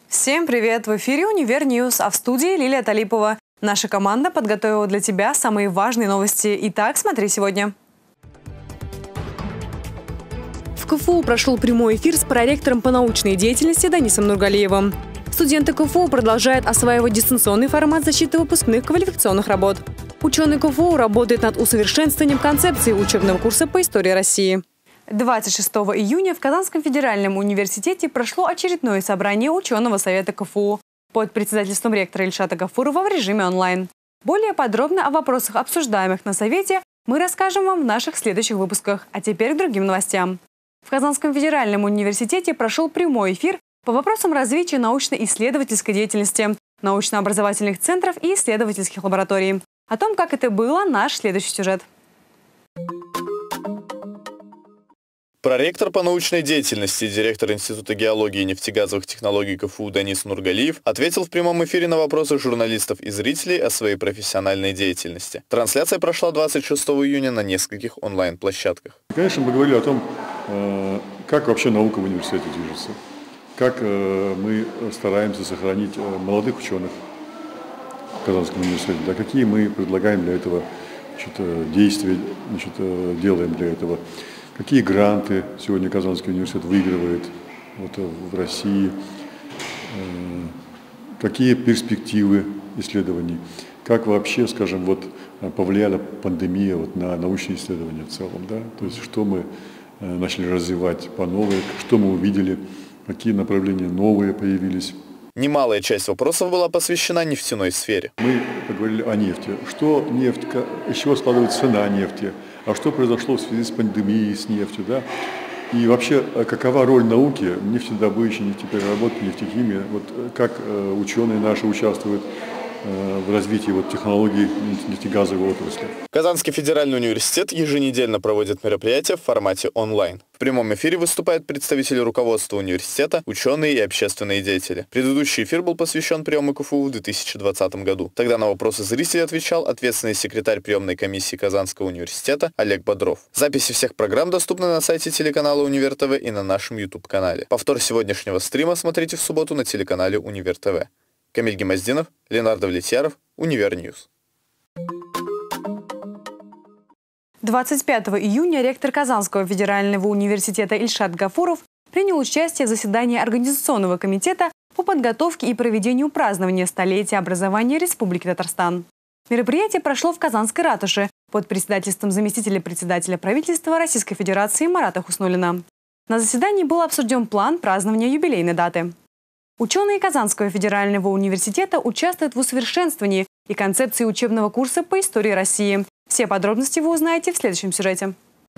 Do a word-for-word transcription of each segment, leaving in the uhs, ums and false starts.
Всем привет! В эфире «Универ Ньюс», а в студии Лилия Талипова. Наша команда подготовила для тебя самые важные новости. Итак, смотри сегодня. В КФУ прошел прямой эфир с проректором по научной деятельности Данисом Нургалиевым. Студенты КФУ продолжают осваивать дистанционный формат защиты выпускных квалификационных работ. Ученые КФУ работают над усовершенствованием концепции учебного курса по истории России. двадцать шестого июня в Казанском федеральном университете прошло очередное собрание ученого совета КФУ под председательством ректора Ильшата Гафурова в режиме онлайн. Более подробно о вопросах, обсуждаемых на совете, мы расскажем вам в наших следующих выпусках. А теперь к другим новостям. В Казанском федеральном университете прошел прямой эфир по вопросам развития научно-исследовательской деятельности, научно-образовательных центров и исследовательских лабораторий. О том, как это было, наш следующий сюжет. Проректор по научной деятельности, директор Института геологии и нефтегазовых технологий КФУ Данис Нургалиев ответил в прямом эфире на вопросы журналистов и зрителей о своей профессиональной деятельности. Трансляция прошла двадцать шестого июня на нескольких онлайн-площадках. Конечно, мы говорили о том, как вообще наука в университете движется, как мы стараемся сохранить молодых ученых в Казанском университете, да, какие мы предлагаем для этого значит, действия, значит, делаем для этого. Какие гранты сегодня Казанский университет выигрывает вот, в России, какие перспективы исследований, как вообще, скажем, вот, повлияла пандемия вот, на научные исследования в целом, да? То есть что мы начали развивать по новой, что мы увидели, какие направления новые появились. Немалая часть вопросов была посвящена нефтяной сфере. Мы поговорили о нефти. Что нефть, из чего складывается цена нефти, а что произошло в связи с пандемией, с нефтью, да? И вообще, какова роль науки, нефтедобычи, нефтепереработки, нефтехимии, вот как ученые наши участвуют в развитии вот, технологий нефтегазовой отрасли. Казанский федеральный университет еженедельно проводит мероприятия в формате онлайн. В прямом эфире выступают представители руководства университета, ученые и общественные деятели. Предыдущий эфир был посвящен приему КФУ в две тысячи двадцатом году. Тогда на вопросы зрителей отвечал ответственный секретарь приемной комиссии Казанского университета Олег Бодров. Записи всех программ доступны на сайте телеканала Универ ТВ и на нашем YouTube-канале. Повтор сегодняшнего стрима смотрите в субботу на телеканале Универ ТВ. Камиль Гемоздинов, Ленардо Влетьяров, Универ Ньюс. двадцать пятого июня ректор Казанского федерального университета Ильшат Гафуров принял участие в заседании Организационного комитета по подготовке и проведению празднования столетия образования Республики Татарстан. Мероприятие прошло в Казанской ратуше под председательством заместителя председателя правительства Российской Федерации Марата Хуснуллина. На заседании был обсужден план празднования юбилейной даты. Ученые Казанского федерального университета участвуют в усовершенствовании и концепции учебного курса по истории России. Все подробности вы узнаете в следующем сюжете.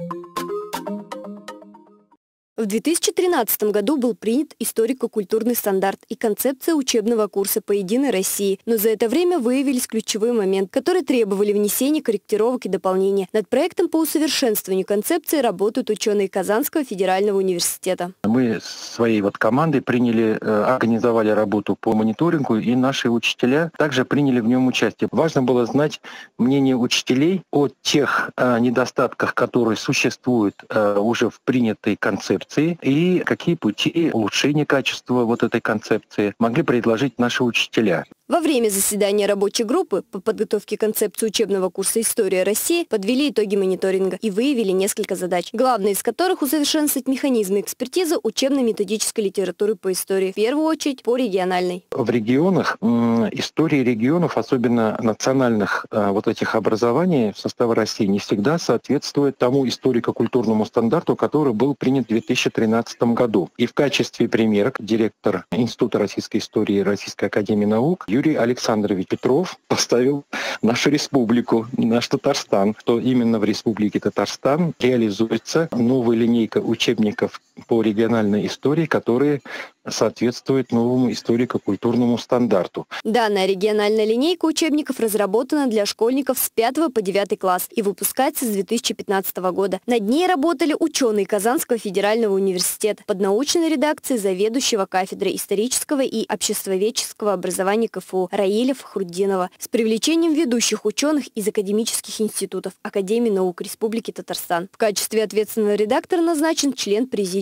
В две тысячи тринадцатом году был принят историко-культурный стандарт и концепция учебного курса по единой России. Но за это время выявились ключевые моменты, которые требовали внесения корректировок и дополнения. Над проектом по усовершенствованию концепции работают ученые Казанского федерального университета. Мы своей вот командой приняли, организовали работу по мониторингу, и наши учителя также приняли в нем участие. Важно было знать мнение учителей о тех недостатках, которые существуют уже в принятой концепции, и какие пути улучшения качества вот этой концепции могли предложить наши учителя. Во время заседания рабочей группы по подготовке концепции учебного курса «История России» подвели итоги мониторинга и выявили несколько задач, главная из которых – усовершенствовать механизмы экспертизы учебно-методической литературы по истории, в первую очередь по региональной. В регионах, истории регионов, особенно национальных вот этих образований в составе России, не всегда соответствует тому историко-культурному стандарту, который был принят в две тысячи тринадцатом году. И в качестве примера директор Института российской истории и Российской академии наук Юрий Александрович Петров поставил нашу республику, наш Татарстан, что именно в Республике Татарстан реализуется новая линейка учебников по региональной истории, которые соответствует новому историко-культурному стандарту. Данная региональная линейка учебников разработана для школьников с пятого по девятый класс и выпускается с две тысячи пятнадцатого года. Над ней работали ученые Казанского федерального университета под научной редакцией заведующего кафедрой исторического и обществоведческого образования КФУ Раиля Фахрутдинова с привлечением ведущих ученых из академических институтов Академии наук Республики Татарстан. В качестве ответственного редактора назначен член президиума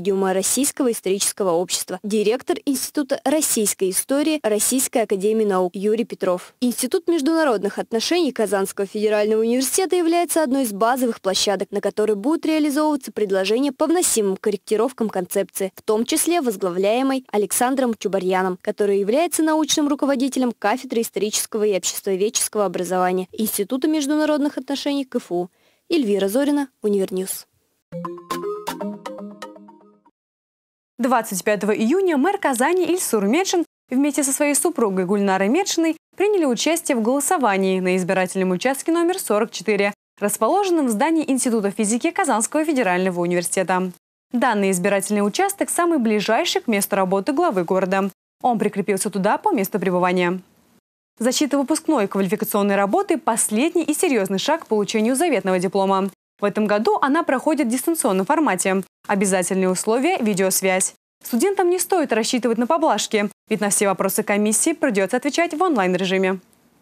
Президиума Российского исторического общества, директор Института российской истории Российской академии наук Юрий Петров. Институт международных отношений Казанского федерального университета является одной из базовых площадок, на которой будут реализовываться предложения по вносимым корректировкам концепции, в том числе возглавляемой Александром Чубарьяном, который является научным руководителем кафедры исторического и обществоведческого образования Института международных отношений КФУ. Эльвира Зорина, Универньюз. двадцать пятого июня мэр Казани Ильсур Медшин вместе со своей супругой Гульнарой Медшиной приняли участие в голосовании на избирательном участке номер сорок четыре, расположенном в здании Института физики Казанского федерального университета. Данный избирательный участок самый ближайший к месту работы главы города. Он прикрепился туда по месту пребывания. Защита выпускной квалификационной работы – последний и серьезный шаг к получению заветного диплома. В этом году она проходит в дистанционном формате. Обязательные условия – видеосвязь. Студентам не стоит рассчитывать на поблажки, ведь на все вопросы комиссии придется отвечать в онлайн-режиме.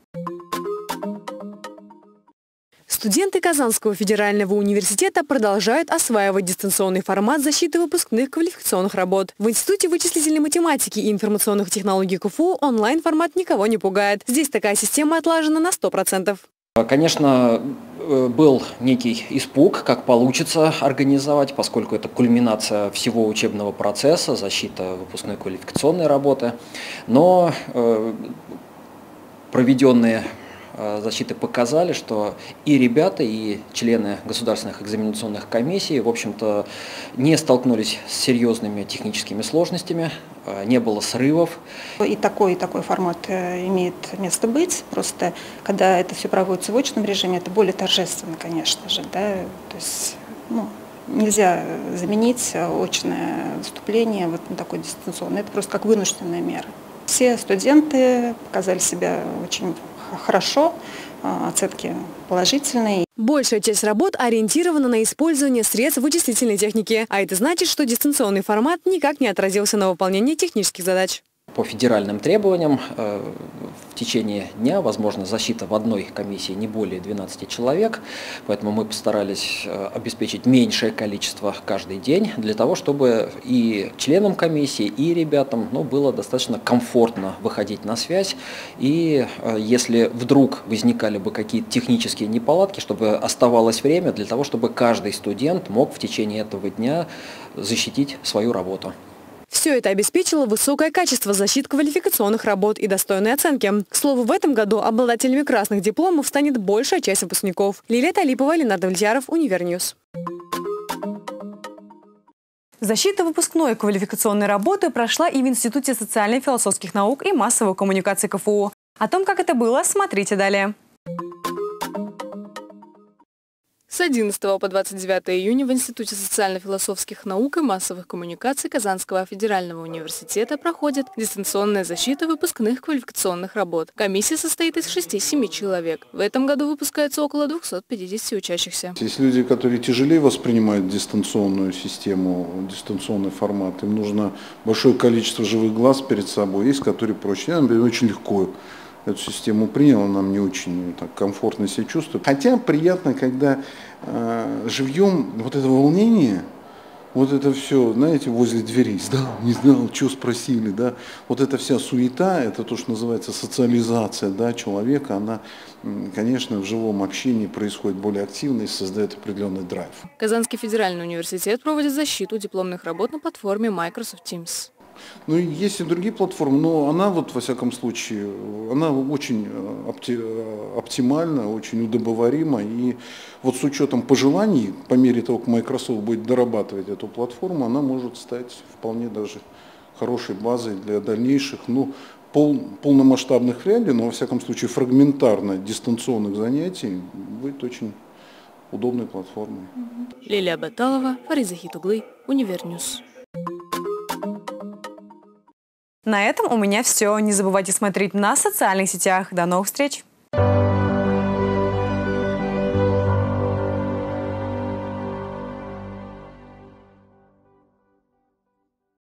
Студенты Казанского федерального университета продолжают осваивать дистанционный формат защиты выпускных квалификационных работ. В Институте вычислительной математики и информационных технологий КФУ онлайн-формат никого не пугает. Здесь такая система отлажена на сто процентов. Конечно, был некий испуг, как получится организовать, поскольку это кульминация всего учебного процесса, защита выпускной квалификационной работы. Но э, проведенные защиты показали, что и ребята, и члены государственных экзаменационных комиссий, в общем-то, не столкнулись с серьезными техническими сложностями, не было срывов. И такой, и такой формат имеет место быть. Просто, когда это все проводится в очном режиме, это более торжественно, конечно же. Да? То есть, ну, нельзя заменить очное выступление вот на такое дистанционное. Это просто как вынужденная мера. Все студенты показали себя очень хорошо, оценки положительные. Большая часть работ ориентирована на использование средств вычислительной техники, а это значит, что дистанционный формат никак не отразился на выполнении технических задач. По федеральным требованиям в течение дня возможна защита в одной комиссии не более двенадцати человек, поэтому мы постарались обеспечить меньшее количество каждый день для того, чтобы и членам комиссии, и ребятам ну, было достаточно комфортно выходить на связь. И если вдруг возникали бы какие-то технические неполадки, чтобы оставалось время для того, чтобы каждый студент мог в течение этого дня защитить свою работу. Все это обеспечило высокое качество защит квалификационных работ и достойные оценки. К слову, в этом году обладателями красных дипломов станет большая часть выпускников. Лилия Талипова, Ленардо Влетьяров, Универньюз. Защита выпускной квалификационной работы прошла и в Институте социально-философских наук и массовой коммуникации КФУ. О том, как это было, смотрите далее. С одиннадцатого по двадцать девятое июня в Институте социально-философских наук и массовых коммуникаций Казанского федерального университета проходит дистанционная защита выпускных квалификационных работ. Комиссия состоит из шести-семи человек. В этом году выпускается около двухсот пятидесяти учащихся. Есть люди, которые тяжелее воспринимают дистанционную систему, дистанционный формат. Им нужно большое количество живых глаз перед собой. Есть, которые проще. Я, например, очень легко эту систему принял, нам не очень так комфортно себя чувствует. Хотя приятно, когда э, живьем вот это волнение, вот это все, знаете, возле дверей, сдал, не знал, что спросили, да, вот эта вся суета, это то, что называется социализация, да, человека, она, конечно, в живом общении происходит более активно и создает определенный драйв. Казанский федеральный университет проводит защиту дипломных работ на платформе Microsoft Teams. Ну, есть и другие платформы, но она вот, во всяком случае, она очень опти, оптимальна, очень удобоварима. И вот с учетом пожеланий, по мере того, как Microsoft будет дорабатывать эту платформу, она может стать вполне даже хорошей базой для дальнейших, ну, пол, полномасштабных вряд ли, но, во всяком случае, фрагментарно дистанционных занятий будет очень удобной платформой. Лилия Баталова, Фарид Захитуглы, Универньюз. На этом у меня все. Не забывайте смотреть на социальных сетях. До новых встреч!